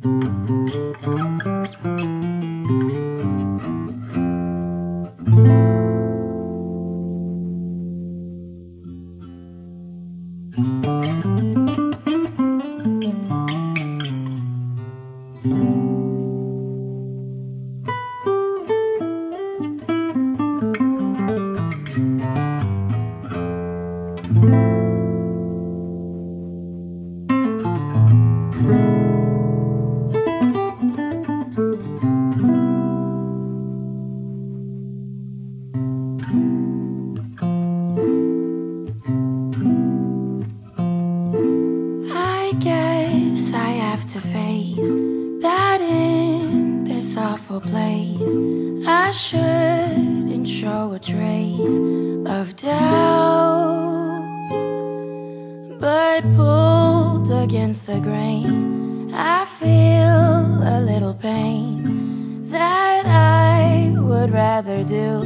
I guess I have to face that in this awful place I shouldn't show a trace of doubt. But pulled against the grain, I feel a little pain that I would rather do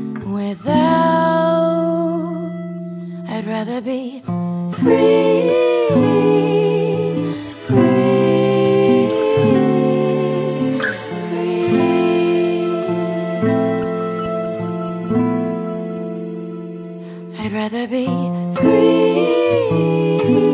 without. I'd rather be free. I'd rather be free.